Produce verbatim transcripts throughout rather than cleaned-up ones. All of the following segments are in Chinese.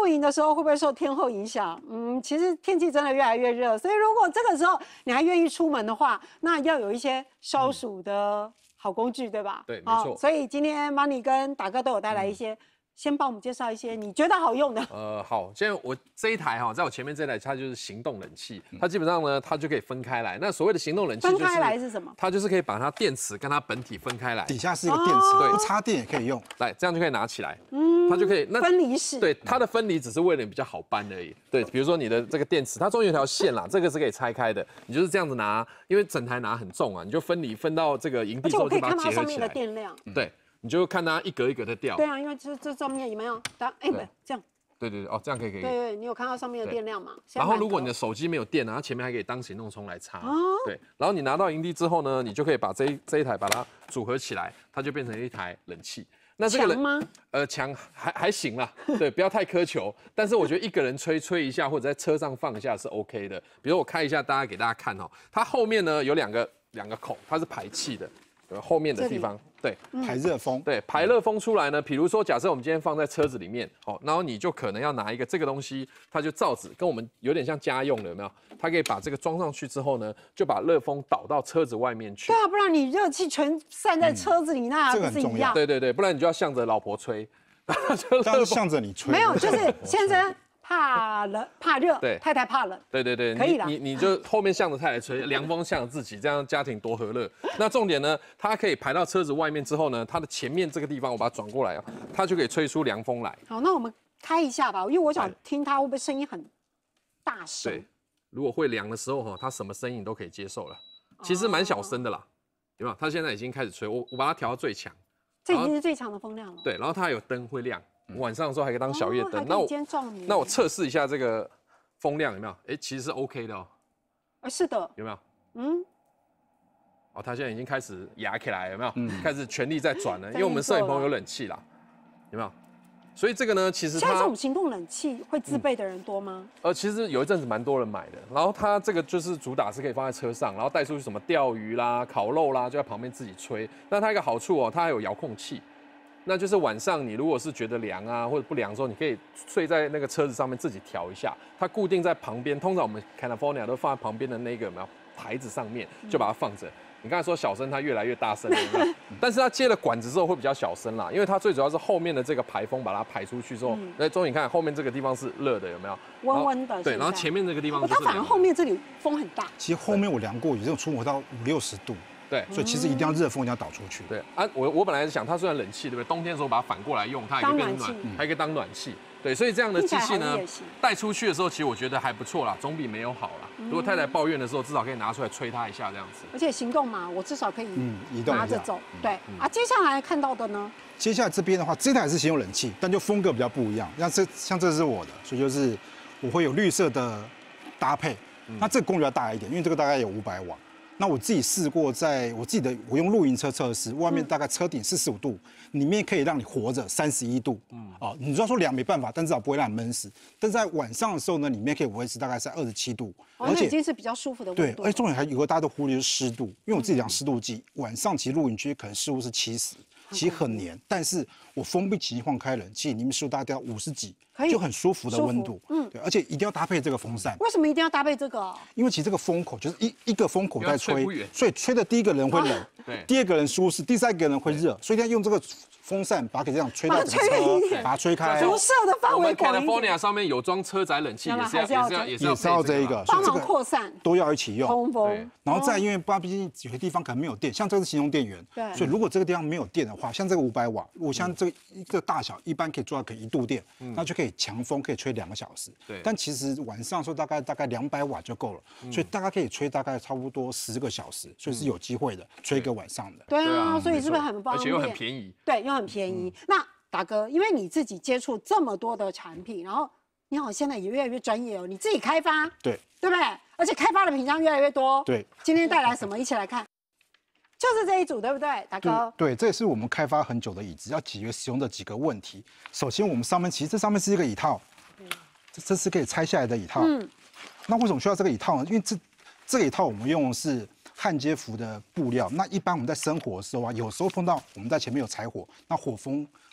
露营的时候会不会受天候影响？嗯，其实天气真的越来越热，所以如果这个时候你还愿意出门的话，那要有一些消暑的好工具，对吧？ 对，没错。 所以今天 Money 跟达哥都有带来一些。嗯先帮我们介绍一些你觉得好用的。 呃，好，现在我这一台哈，在我前面这台它就是行动冷气，它基本上呢，它就可以分开来。那所谓的行动冷气， 分开来是什么？ 它就是可以把它电池跟它本体分开来， 底下是一个电池， 对， 不插电也可以用。 来，这样就可以拿起来，嗯，它就可以那分离式。 对，它的分离只是为了你比较好搬而已。对，比如说你的这个电池，它中间有条线啦，这个是可以拆开的，你就是这样子拿，因为整台拿很重啊，你就分离分到这个营地之后就把它结合起来。而且我可以看到上面的电量。 对。你就看它一格一格的掉。 对啊，因为这这上面有没有？当哎，不这样。 对对对，哦，这样可以可以。 对对，你有看到上面的电量吗？ 然后如果你的手机没有电，它前面还可以当行动充来插。哦。对，然后你拿到营地之后呢，你就可以把这一这一台把它组合起来，它就变成一台冷气。 那这个强吗？ 呃，强还还行啦，对，不要太苛求。但是我觉得一个人吹吹一下，或者在车上放一下是 OK 的。比如我开一下，大家给大家看哦，它后面呢有两个两个孔，它是排气的。后面的地方，对， 排热风， 对，排热风出来呢。比如说，假设我们今天放在车子里面，好，然后你就可能要拿一个这个东西，它就罩子，跟我们有点像家用的，有没有？它可以把这个装上去之后呢，就把热风导到车子外面去。 对啊，不然你热气全散在车子里，那不是一样？ 对对对，不然你就要向着老婆吹， 当然向着你吹。 没有，就是先生。怕冷怕热， 对， 太太怕冷， 对对对， 可以了。 你你就后面向着太太吹，凉风向着自己，这样家庭多和乐。那重点呢，它可以排到车子外面之后呢，它的前面这个地方我把它转过来啊，它就可以吹出凉风来。 好，那我们开一下吧，因为我想听它会不会声音很大声。 对，如果会凉的时候哈，它什么声音都可以接受了。其实蛮小声的啦，有没有？它现在已经开始吹，我我把它调到最强， 这已经是最强的风量了。 对，然后它还有灯会亮。晚上的时候还可以当小夜灯， 那我那我测试一下这个风量有没有？哎，其实是 OK 的哦。 啊，是的。 有没有？嗯。哦，它现在已经开始压起来，有没有？嗯。开始全力在转了，因为我们摄影棚有冷气啦，有没有？所以这个呢，其实它像这种行动冷气会自备的人多吗？ 呃，其实有一阵子蛮多人买的，然后它这个就是主打是可以放在车上，然后带出去什么钓鱼啦、烤肉啦，就在旁边自己吹。那它一个好处哦，它还有遥控器。那就是晚上你如果是觉得凉啊或者不凉的时候，你可以睡在那个车子上面自己调一下，它固定在旁边。通常我们 California 都放在旁边的那个有没有牌子上面，就把它放着。你刚才说小声，它越来越大声了，有没有？但是它接了管子之后会比较小声啦，因为它最主要是后面的这个排风把它排出去之后，那终于你看后面这个地方是热的，有没有？ 温温的。 对，然后前面这个地方， 它反而后面这里风很大。 其实后面我量过，有这种出没到五六十度。 对， 所以其实一定要热风一定要导出去。 对啊，我我本来是想，它虽然冷气，对不对？冬天的时候把它反过来用，它也可以变成暖，还可以当暖气。对，所以这样的机器呢，带出去的时候，其实我觉得还不错啦，总比没有好啦。如果太太抱怨的时候，至少可以拿出来吹它一下这样子。 而且行动嘛，我至少可以拿着走。对啊，接下来看到的呢？ 接下来这边的话，这台是行动冷气，但就风格比较不一样。像这像这是我的，所以就是我会有绿色的搭配。那这个功率要大一点，因为这个大概有五百瓦。那我自己试过，在我自己的我用露营车测试，外面大概车顶四十五度，里面可以让你活着三十一度。嗯，哦，你要说凉没办法，但至少不会让你闷死。但是在晚上的时候呢，里面可以维持大概在二十七度， 而且已经是比较舒服的温度。 对，而且重点还有个大家都忽略是湿度，因为我自己量湿度计，晚上其实露营区可能湿度是七十。其实很黏，但是我封闭情况开冷气，里面湿度大概到五十几，就很舒服的温度。嗯，对，而且一定要搭配这个风扇。 为什么一定要搭配这个？ 因为其实这个风口就是一一个风口在吹，所以吹的第一个人会冷，对，第二个人舒适，第三个人会热，所以一定要用这个风扇把它给这样吹到整个车，把它吹开。 辐射的范围广一点。 California 上面有装车载冷气，也是要也是要也是要这一个， 帮忙扩散， 都要一起用。 通风。 然后再因为毕竟有些地方可能没有电，像这个是行动电源，对，所以如果这个地方没有电的话，像这个五百瓦，我像这个一个大小一般可以做到可以一度电，那就可以强风可以吹两个小时。对，但其实晚上的时候大概大概两百瓦就够了，所以大概可以吹大概差不多十个小时，所以是有机会的，吹一个晚上的。 对啊，所以是不是很方便？ 而且又很便宜。 对，又很便宜。那大哥，因为你自己接触这么多的产品，然后你好现在也越来越专业哦，你自己开发， 对， 对不对？而且开发的品项越来越多。 对， 今天带来什么？一起来看，就是这一组，对不对，大哥？ 对，这也是我们开发很久的椅子，要解决使用的几个问题。首先，我们上面其实这上面是一个椅套，这这是可以拆下来的椅套。嗯，那为什么需要这个椅套呢？因为这这个椅套我们用的是焊接服的布料。那一般我们在生火的时候啊，有时候碰到我们在前面有柴火，那火风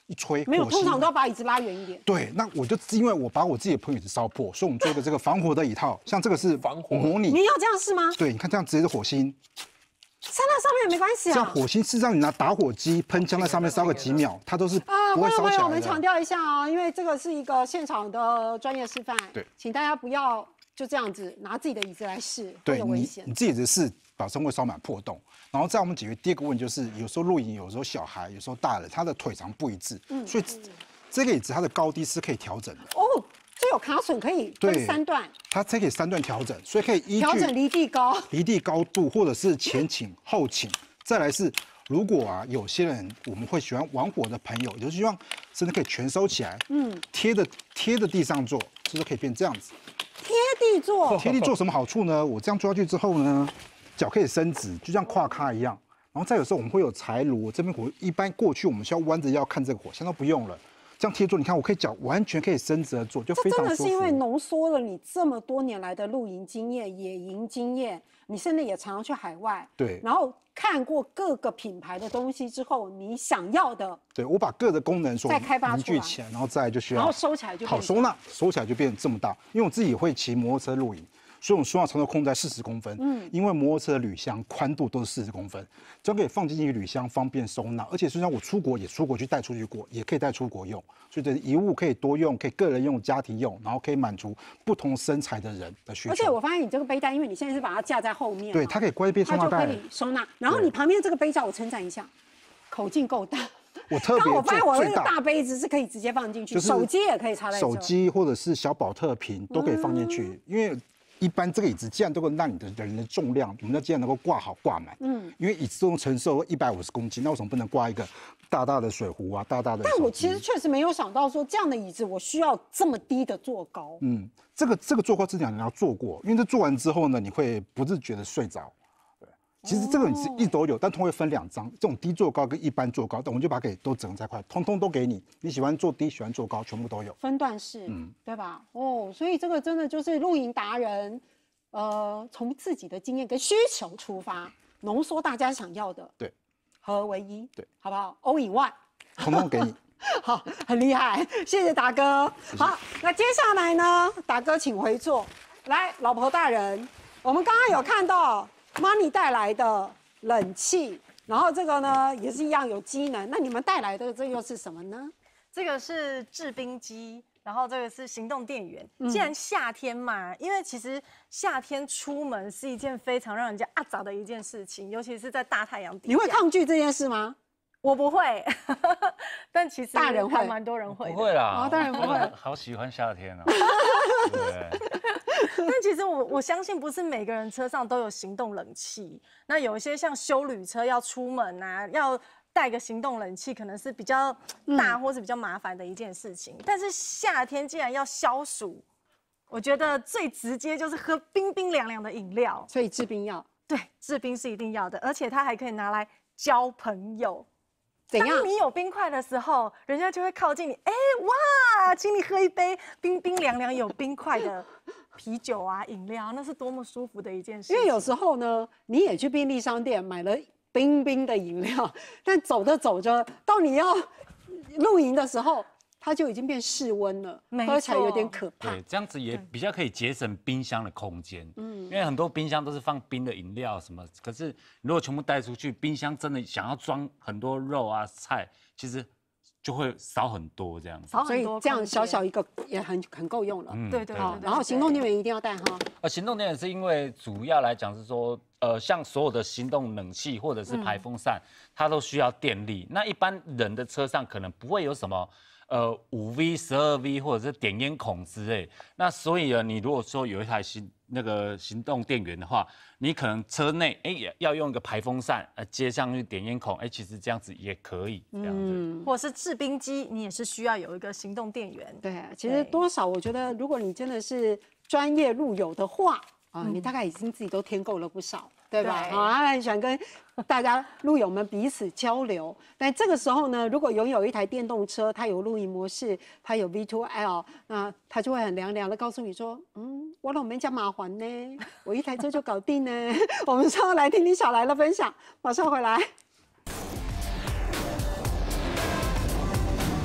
一吹， 没有， 火星通常都要把椅子拉远一点。 对，那我就因为我把我自己的朋友椅子烧破，所以我们做一个这个防火的椅套，像这个是防火模拟。 你要这样是吗？ 对，你看这样直接是火星， 烧到上面也没关系啊。 像火星，事实上你拿打火机喷枪在上面烧个几秒，它都是啊， 不会烧起来的。 我们强调一下啊，因为这个是一个现场的专业示范， 对， 请大家不要就这样子拿自己的椅子来试，会对你有危险。 你自己的试，保证会烧满破洞。然后再我们解决第二个问题，就是有时候露营，有时候小孩，有时候大人，他的腿长不一致， 嗯所以这个椅子它的高低是可以调整的。 哦，这有卡榫可以分对三段， 它才可以三段调整，所以可以依据调整离地高。 离地高度，或者是前倾、后倾。再来是，如果啊有些人我们会喜欢玩火的朋友，就是希望真的可以全收起来，嗯，贴着贴着地上做，这就可以变这样子。 贴地做， 贴地做什么好处呢？我这样做下去之后呢，脚可以伸直，就像跨咖一样。然后再有时候我们会有柴炉，这边火一般过去我们需要弯着腰看这个火，现在都不用了。这样贴做，你看我可以脚完全可以伸直的做，就这非常舒服。 真的是因为浓缩了你这么多年来的露营经验、野营经验，你甚至也常常去海外， 对， 然后看过各个品牌的东西之后，你想要的， 对我把各的功能所再开发出来凝聚起来，然后再来就需要， 然后收起来就变好收纳，收起来就变这么大。因为我自己也会骑摩托车露营，所以我们收纳长度控制在四十公分。嗯，因为摩托车的铝箱宽度都是四十公分，这样可以放进去铝箱，方便收纳。而且虽然我出国也出国去带出去过，也可以带出国用，所以这遗物可以多用，可以个人用、家庭用，然后可以满足不同身材的人的需求。 而且我发现你这个背带，因为你现在是把它架在后面， 对，它可以关一边收纳袋， 它就可以收纳。然后你旁边这个杯罩，我称赞一下，口径够大。 我特别刚我发现我那个最大大杯子是可以直接放进去， 就是手机也可以插在这。 手机或者是小保特瓶都可以放进去，因为一般这个椅子既然都能让你的人的重量，我们要既然能够挂好挂满，嗯，因为椅子都能承受一百五十公斤，那为什么不能挂一个大大的水壶啊，大大的？ 但我其实确实没有想到说这样的椅子我需要这么低的坐高。 嗯，这个这个坐高之前你要做过，因为这做完之后呢，你会不自觉的睡着。其实这个你是一都有，但通会分两张，这种低坐高跟一般坐高，我们就把它给都整在块，通通都给你，你喜欢坐低，喜欢坐高，全部都有。 分段式，嗯，对吧？哦，所以这个真的就是露营达人，呃，从自己的经验跟需求出发，浓缩大家想要的， 对， 合而为一， 对， 好不好 ？All in one， 通通给你。 好，很厉害，谢谢达哥。好，那接下来呢，达哥请回座。来，老婆大人，我们刚刚有看到 Money 带来的冷气，然后这个呢也是一样有机能。那你们带来的这又是什么呢？ 这个是制冰机，然后这个是行动电源。既然夏天嘛，因为其实夏天出门是一件非常让人家阿杂的一件事情，尤其是在大太阳底下。 你会抗拒这件事吗？ 我不会，但其实大人会还蛮多人会的。 不会啦， 哦当然不会好喜欢夏天哦。对。 但其实我我相信不是每个人车上都有行动冷气，那有一些像休旅车要出门啊，要带个行动冷气，可能是比较大或是比较麻烦的一件事情。但是夏天既然要消暑，我觉得最直接就是喝冰冰凉凉的饮料。 所以制冰要对，制冰是一定要的，而且它还可以拿来交朋友。 怎样？ 当你有冰块的时候，人家就会靠近你，哎、哇，请你喝一杯冰冰凉凉有冰块的啤酒啊、饮料，那是多么舒服的一件事。 因为有时候呢，你也去便利商店买了冰冰的饮料，但走着走着，到你要露营的时候，它就已经变室温了，喝起来有点可怕。 对，这样子也比较可以节省冰箱的空间。嗯，因为很多冰箱都是放冰的饮料什么，可是如果全部带出去，冰箱真的想要装很多肉啊菜，其实就会少很多这样子。 少所以很多空间， 这样小小一个也很很够用了。 嗯对对对好， 对。 然后行动电源一定要带哈。 呃，行动电源是因为主要来讲是说，呃，像所有的行动冷气或者是排风扇，它都需要电力。那一般人的车上可能不会有什么。呃，五 V、十二 V 或者是点烟孔之类，那所以呢，你如果说有一台行那个行动电源的话，你可能车内哎也要用一个排风扇，呃接上去点烟孔，哎其实这样子也可以这样子。 嗯， 或者是制冰机，你也是需要有一个行动电源。 对，其实多少我觉得，如果你真的是专业路友的话。啊，你大概已经自己都添购了不少，对吧？ 对啊，他很喜欢跟大家路友们彼此交流。但这个时候呢，如果拥有一台电动车，它有露营模式，它有 V 二 L， 那它就会很凉凉的告诉你说，嗯，我老没加麻烦呢，我一台车就搞定呢。我们稍后来听听小来的分享，马上回来。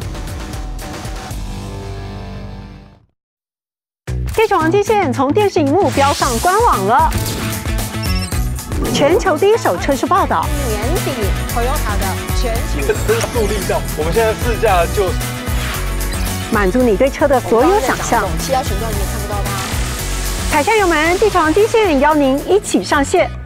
地球王机线从电视荧幕标上官网了。全球第一手车市报道， 年底 Toyota 的全球增速力道，我们现在试驾就满足你对车的所有想象。 七幺旋转你也看不到它。 凯夏友们，地球王机线邀您一起上线。